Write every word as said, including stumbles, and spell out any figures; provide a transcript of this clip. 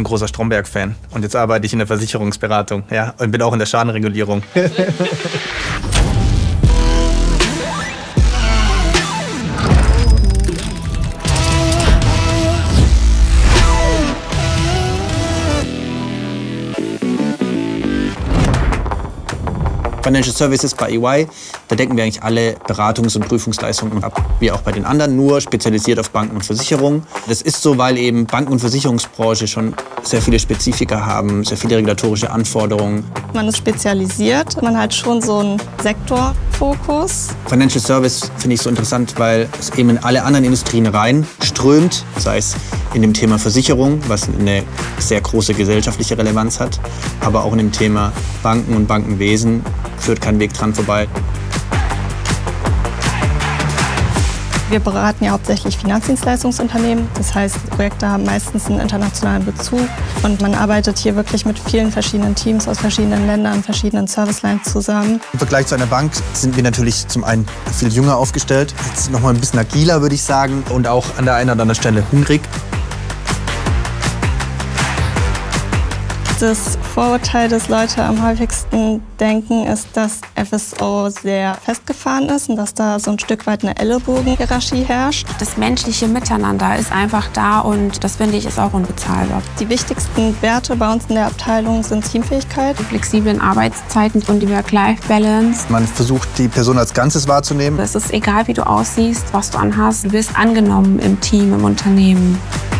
bin großer Stromberg-Fan und jetzt arbeite ich in der Versicherungsberatung, ja, und bin auch in der Schadenregulierung. Financial Services bei E Y, da decken wir eigentlich alle Beratungs- und Prüfungsleistungen ab, wie auch bei den anderen, nur spezialisiert auf Banken und Versicherungen. Das ist so, weil eben Banken- und Versicherungsbranche schon sehr viele Spezifika haben, sehr viele regulatorische Anforderungen. Man ist spezialisiert, man hat schon so einen Sektorfokus. Financial Service finde ich so interessant, weil es eben in alle anderen Industrien reinströmt, sei es in dem Thema Versicherung, was eine sehr große gesellschaftliche Relevanz hat, aber auch in dem Thema Banken und Bankenwesen führt kein Weg dran vorbei. Wir beraten ja hauptsächlich Finanzdienstleistungsunternehmen. Das heißt, Projekte haben meistens einen internationalen Bezug und man arbeitet hier wirklich mit vielen verschiedenen Teams aus verschiedenen Ländern, verschiedenen Servicelines zusammen. Im Vergleich zu einer Bank sind wir natürlich zum einen viel jünger aufgestellt, jetzt noch mal ein bisschen agiler, würde ich sagen, und auch an der einen oder anderen Stelle hungrig. Das Vorurteil, das Leute am häufigsten denken, ist, dass F S O sehr festgefahren ist und dass da so ein Stück weit eine Ellenbogenhierarchie herrscht. Das menschliche Miteinander ist einfach da und das, finde ich, ist auch unbezahlbar. Die wichtigsten Werte bei uns in der Abteilung sind Teamfähigkeit, Die flexiblen Arbeitszeiten und die Work-Life-Balance. Man versucht, die Person als Ganzes wahrzunehmen. Es ist egal, wie du aussiehst, was du anhast, du wirst angenommen im Team, im Unternehmen.